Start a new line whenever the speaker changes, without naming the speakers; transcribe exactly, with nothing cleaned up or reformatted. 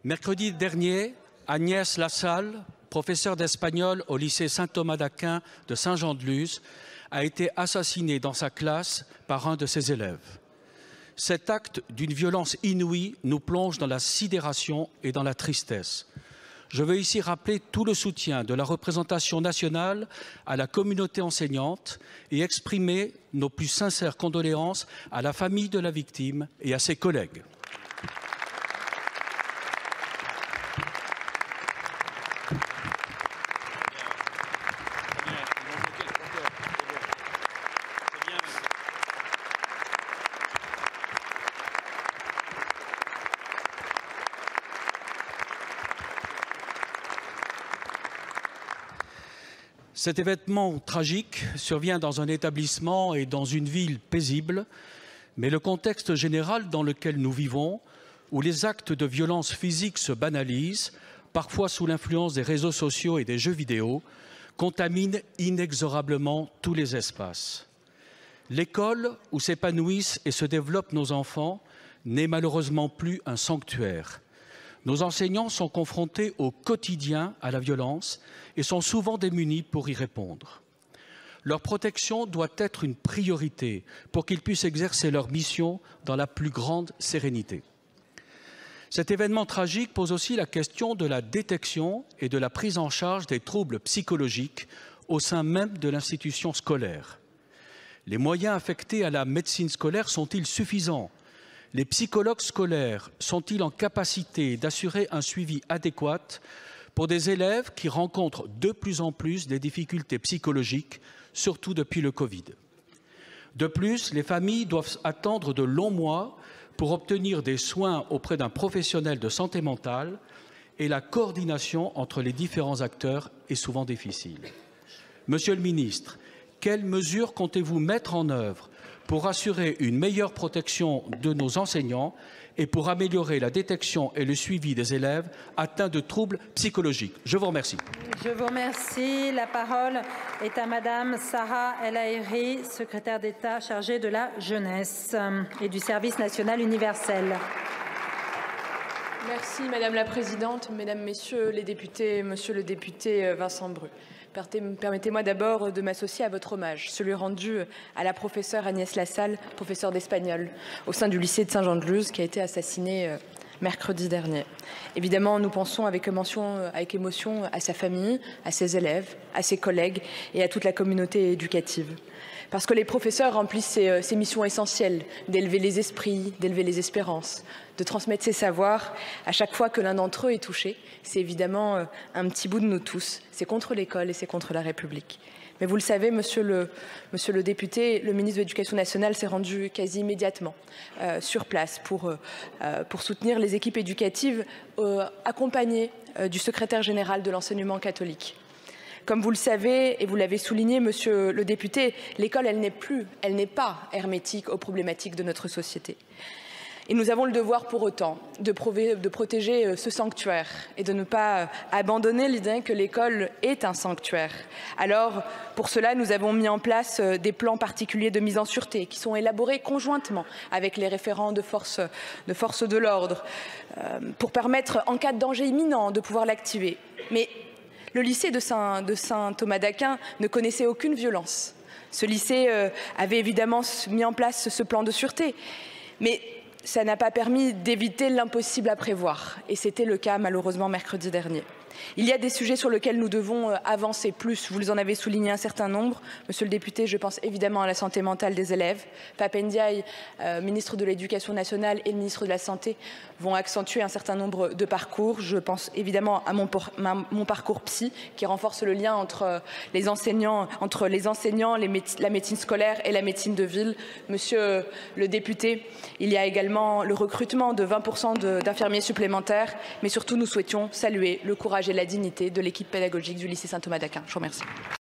Mercredi dernier, Agnès Lassalle, professeure d'espagnol au lycée Saint-Thomas d'Aquin de Saint-Jean-de-Luz, a été assassinée dans sa classe par un de ses élèves. Cet acte d'une violence inouïe nous plonge dans la sidération et dans la tristesse. Je veux ici rappeler tout le soutien de la représentation nationale à la communauté enseignante et exprimer nos plus sincères condoléances à la famille de la victime et à ses collègues. Cet événement tragique survient dans un établissement et dans une ville paisible, mais le contexte général dans lequel nous vivons, où les actes de violence physique se banalisent, parfois sous l'influence des réseaux sociaux et des jeux vidéo, contamine inexorablement tous les espaces. L'école où s'épanouissent et se développent nos enfants n'est malheureusement plus un sanctuaire. Nos enseignants sont confrontés au quotidien à la violence et sont souvent démunis pour y répondre. Leur protection doit être une priorité pour qu'ils puissent exercer leur mission dans la plus grande sérénité. Cet événement tragique pose aussi la question de la détection et de la prise en charge des troubles psychologiques au sein même de l'institution scolaire. Les moyens affectés à la médecine scolaire sont-ils suffisants ? Les psychologues scolaires sont-ils en capacité d'assurer un suivi adéquat pour des élèves qui rencontrent de plus en plus des difficultés psychologiques, surtout depuis le Covid? De plus, les familles doivent attendre de longs mois pour obtenir des soins auprès d'un professionnel de santé mentale et la coordination entre les différents acteurs est souvent difficile. Monsieur le ministre, quelles mesures comptez-vous mettre en œuvre pour assurer une meilleure protection de nos enseignants et pour améliorer la détection et le suivi des élèves atteints de troubles psychologiques? Je vous remercie.
Je vous remercie. La parole est à Madame Sarah El Haïry, secrétaire d'État chargée de la jeunesse et du service national universel.
Merci Madame la Présidente, Mesdames, Messieurs les députés, Monsieur le député Vincent Bru. Permettez-moi d'abord de m'associer à votre hommage, celui rendu à la professeure Agnès Lassalle, professeure d'espagnol au sein du lycée de Saint-Jean-de-Luz, qui a été assassinée mercredi dernier. Évidemment, nous pensons avec émotion, avec émotion à sa famille, à ses élèves, à ses collègues et à toute la communauté éducative. Parce que les professeurs remplissent ces, ces missions essentielles d'élever les esprits, d'élever les espérances, de transmettre ces savoirs. À chaque fois que l'un d'entre eux est touché, c'est évidemment un petit bout de nous tous. C'est contre l'école et c'est contre la République. Mais vous le savez, monsieur le, monsieur le député, le ministre de l'Éducation nationale s'est rendu quasi immédiatement euh, sur place pour, euh, pour soutenir les équipes éducatives euh, accompagnées euh, du secrétaire général de l'enseignement catholique. Comme vous le savez, et vous l'avez souligné, monsieur le député, l'école, elle n'est plus, elle n'est pas hermétique aux problématiques de notre société. Et nous avons le devoir pour autant de, prouver, de protéger ce sanctuaire et de ne pas abandonner l'idée que l'école est un sanctuaire. Alors, pour cela, nous avons mis en place des plans particuliers de mise en sûreté qui sont élaborés conjointement avec les référents de forces de, force de l'ordre euh, pour permettre, en cas de danger imminent, de pouvoir l'activer. Mais le lycée de Saint-Thomas d'Aquin ne connaissait aucune violence. Ce lycée euh, avait évidemment mis en place ce plan de sûreté. Mais ça n'a pas permis d'éviter l'impossible à prévoir. Et c'était le cas, malheureusement, mercredi dernier. Il y a des sujets sur lesquels nous devons avancer plus. Vous en avez souligné un certain nombre. Monsieur le député, je pense évidemment à la santé mentale des élèves. Pape Ndiaye, euh, ministre de l'Éducation nationale, et le ministre de la Santé vont accentuer un certain nombre de parcours. Je pense évidemment à mon, ma, mon parcours psy, qui renforce le lien entre les enseignants, entre les enseignants, les méde la médecine scolaire et la médecine de ville. Monsieur le député, il y a également le recrutement de vingt pour cent d'infirmiers supplémentaires. Mais surtout, nous souhaitions saluer le courage et la dignité de l'équipe pédagogique du lycée Saint-Thomas d'Aquin. Je vous remercie.